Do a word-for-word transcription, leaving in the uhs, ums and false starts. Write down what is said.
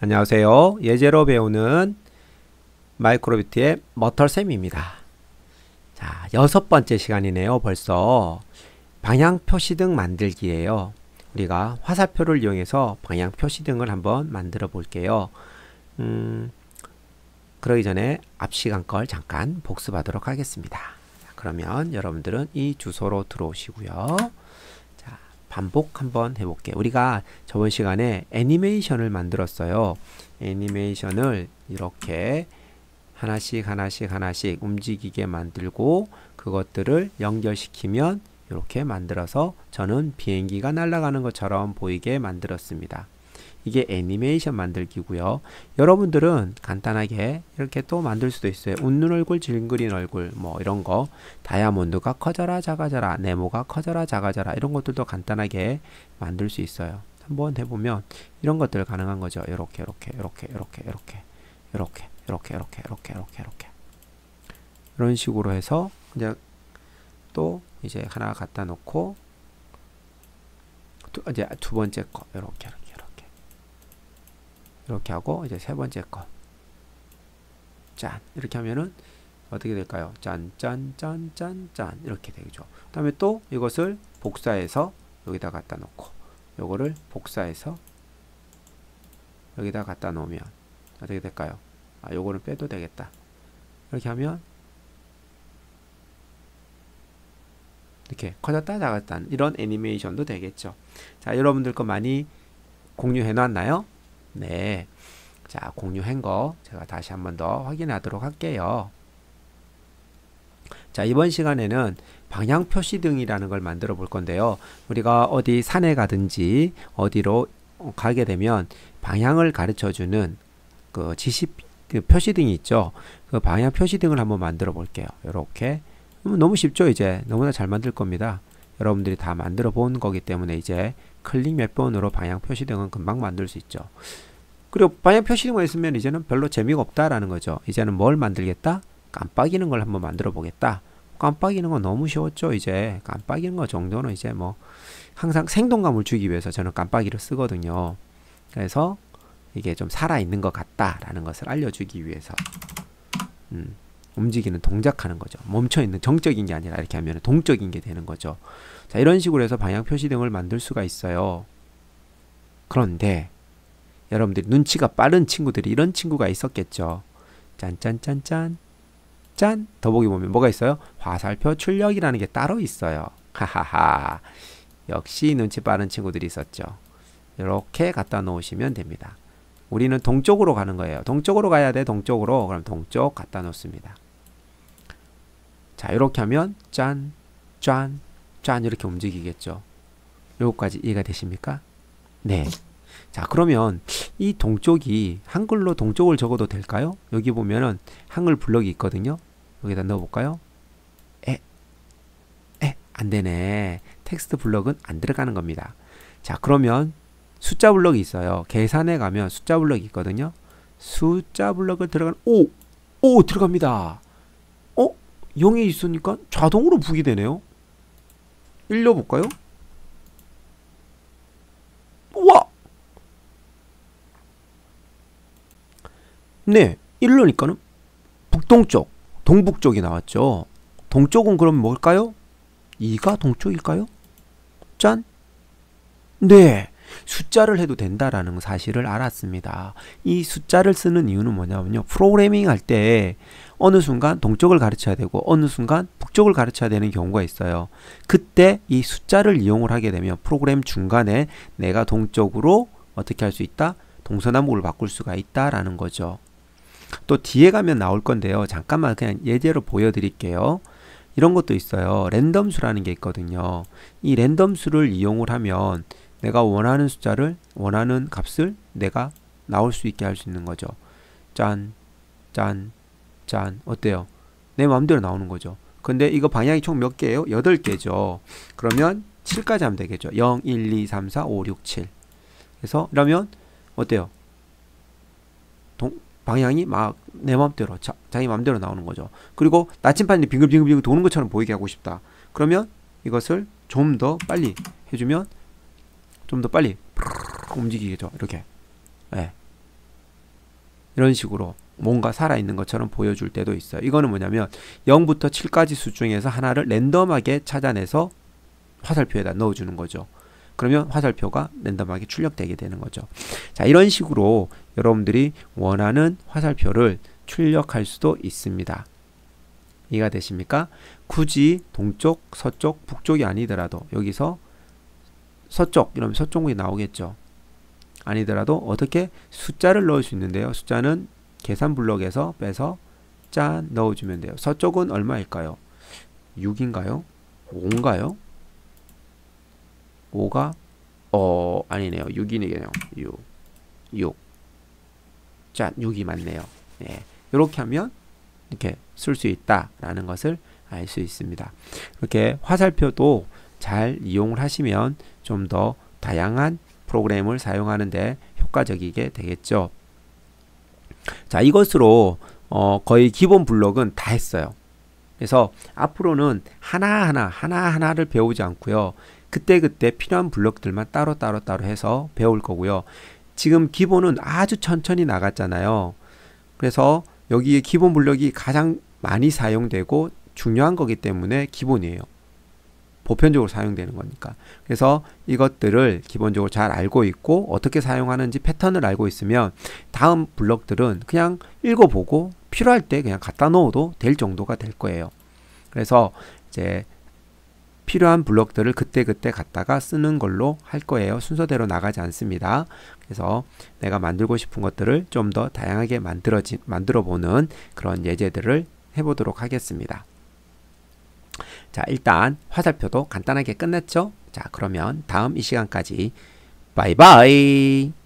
안녕하세요. 예제로 배우는 마이크로비트의 머털쌤입니다. 자, 여섯 번째 시간이네요. 벌써 방향 표시등 만들기예요. 우리가 화살표를 이용해서 방향 표시등을 한번 만들어 볼게요. 음, 그러기 전에 앞 시간 걸 잠깐 복습하도록 하겠습니다. 자, 그러면 여러분들은 이 주소로 들어오시고요. 자, 반복 한번 해볼게요. 우리가 저번 시간에 애니메이션을 만들었어요. 애니메이션을 이렇게 하나씩 하나씩 하나씩 움직이게 만들고 그것들을 연결시키면 이렇게 만들어서 저는 비행기가 날아가는 것처럼 보이게 만들었습니다. 이게 애니메이션 만들기고요. 여러분들은 간단하게 이렇게 또 만들 수도 있어요. 웃는 얼굴, 징그린 얼굴 뭐 이런 거, 다이아몬드가 커져라 작아져라, 네모가 커져라 작아져라, 이런 것들도 간단하게 만들 수 있어요. 한번 해보면 이런 것들 가능한 거죠. 이렇게 이렇게 이렇게 이렇게 이렇게 이렇게 이렇게 이렇게 이렇게 이렇게 이렇게 이런 식으로 해서 이제 또 이제 하나 갖다 놓고 두, 이제 두 번째 거 이렇게 이렇게 이렇게 이렇게 하고 이제 세 번째 거 짠 이렇게 하면은 어떻게 될까요? 짠 짠 짠 짠 짠 이렇게 되죠. 그 다음에 또 이것을 복사해서 여기다 갖다 놓고 요거를 복사해서 여기다 갖다 놓으면 어떻게 될까요? 아, 요거는 빼도 되겠다. 이렇게 하면 이렇게 커졌다 작았다 이런 애니메이션도 되겠죠. 자, 여러분들 거 많이 공유해 놨나요? 네. 자, 공유한 거 제가 다시 한번 더 확인하도록 할게요. 자, 이번 시간에는 방향 표시등이라는 걸 만들어 볼 건데요. 우리가 어디 산에 가든지 어디로 가게 되면 방향을 가르쳐 주는 그 지시 그 표시등이 있죠. 그 방향 표시등을 한번 만들어 볼게요. 이렇게 너무 쉽죠. 이제 너무나 잘 만들 겁니다. 여러분들이 다 만들어 본 거기 때문에 이제 클릭 몇 번으로 방향 표시등은 금방 만들 수 있죠. 그리고 방향 표시등만 있으면 이제는 별로 재미가 없다라는 거죠. 이제는 뭘 만들겠다? 깜빡이는 걸 한번 만들어 보겠다. 깜빡이는 건 너무 쉬웠죠. 이제 깜빡이는 거 정도는 이제 뭐 항상 생동감을 주기 위해서 저는 깜빡이를 쓰거든요. 그래서 이게 좀 살아있는 것 같다라는 것을 알려주기 위해서 음, 움직이는 동작하는 거죠. 멈춰있는 정적인 게 아니라 이렇게 하면 동적인 게 되는 거죠. 자, 이런 식으로 해서 방향 표시등을 만들 수가 있어요. 그런데 여러분들이 눈치가 빠른 친구들이 이런 친구가 있었겠죠. 짠짠짠짠 짠! 더보기 보면 뭐가 있어요? 화살표 출력이라는 게 따로 있어요. 하하하. 역시 눈치 빠른 친구들이 있었죠. 이렇게 갖다 놓으시면 됩니다. 우리는 동쪽으로 가는 거예요. 동쪽으로 가야 돼. 동쪽으로. 그럼 동쪽 갖다 놓습니다. 자, 이렇게 하면 짠, 짠, 짠 이렇게 움직이겠죠. 요거까지 이해가 되십니까? 네. 자, 그러면 이 동쪽이 한글로 동쪽을 적어도 될까요? 여기 보면은 한글 블럭이 있거든요. 여기다 넣어볼까요? 에, 에, 안 되네. 텍스트 블럭은 안 들어가는 겁니다. 자, 그러면 숫자 블럭이 있어요. 계산에 가면 숫자 블럭이 있거든요. 숫자 블럭을 들어가는, 오! 오! 들어갑니다. 어? 영이 있으니까 자동으로 북이 되네요. 읽려볼까요? 우와! 네, 이러니까는 북동쪽, 동북쪽이 나왔죠. 동쪽은 그럼 뭘까요? 이가 동쪽일까요? 짠! 네, 숫자를 해도 된다라는 사실을 알았습니다. 이 숫자를 쓰는 이유는 뭐냐면요. 프로그래밍 할 때 어느 순간 동쪽을 가르쳐야 되고 어느 순간 북쪽을 가르쳐야 되는 경우가 있어요. 그때 이 숫자를 이용을 하게 되면 프로그램 중간에 내가 동쪽으로 어떻게 할 수 있다? 동서남북을 바꿀 수가 있다라는 거죠. 또 뒤에 가면 나올 건데요. 잠깐만 그냥 예제로 보여드릴게요. 이런 것도 있어요. 랜덤수라는 게 있거든요. 이 랜덤수를 이용을 하면 내가 원하는 숫자를 원하는 값을 내가 나올 수 있게 할 수 있는 거죠. 짠, 짠, 짠. 어때요? 내 마음대로 나오는 거죠. 근데 이거 방향이 총 몇 개예요? 여덟 개죠. 그러면 칠까지 하면 되겠죠. 영, 일, 이, 삼, 사, 오, 육, 칠. 그래서 이러면 어때요? 동, 방향이 막 내 마음대로 자, 자기 마음대로 나오는 거죠. 그리고 나침반이 빙글빙글빙글 도는 것처럼 보이게 하고 싶다. 그러면 이것을 좀 더 빨리 해주면 좀 더 빨리 움직이겠죠. 이렇게. 네. 이런 식으로 뭔가 살아있는 것처럼 보여줄 때도 있어요. 이거는 뭐냐면 영부터 칠까지 수 중에서 하나를 랜덤하게 찾아내서 화살표에다 넣어주는 거죠. 그러면 화살표가 랜덤하게 출력되게 되는 거죠. 자, 이런 식으로 여러분들이 원하는 화살표를 출력할 수도 있습니다. 이해가 되십니까? 굳이 동쪽, 서쪽, 북쪽이 아니더라도 여기서 서쪽 이러면 서쪽이 나오겠죠. 아니더라도 어떻게 숫자를 넣을 수 있는데요. 숫자는 계산 블록에서 빼서 짠 넣어주면 돼요. 서쪽은 얼마일까요? 육인가요? 오인가요? 오가 어 아니네요. 육이네요. 육. 육. 자, 육이 맞네요. 예. 이렇게 하면 이렇게 쓸 수 있다라는 것을 알 수 있습니다. 이렇게 화살표도 잘 이용을 하시면 좀 더 다양한 프로그램을 사용하는데 효과적이게 되겠죠. 자, 이것으로 어 거의 기본 블록은 다 했어요. 그래서 앞으로는 하나하나 하나하나를 배우지 않고요. 그때그때 필요한 블록들만 따로 따로 따로 해서 배울 거고요. 지금 기본은 아주 천천히 나갔잖아요. 그래서 여기에 기본 블록이 가장 많이 사용되고 중요한 거기 때문에 기본이에요. 보편적으로 사용되는 거니까. 그래서 이것들을 기본적으로 잘 알고 있고 어떻게 사용하는지 패턴을 알고 있으면 다음 블록들은 그냥 읽어보고 필요할 때 그냥 갖다 넣어도 될 정도가 될 거예요. 그래서 이제 필요한 블록들을 그때그때 갖다가 쓰는 걸로 할 거예요. 순서대로 나가지 않습니다. 그래서 내가 만들고 싶은 것들을 좀 더 다양하게 만들어지, 만들어 보는 그런 예제들을 해보도록 하겠습니다. 자, 일단 화살표도 간단하게 끝냈죠? 자, 그러면 다음 이 시간까지 바이바이.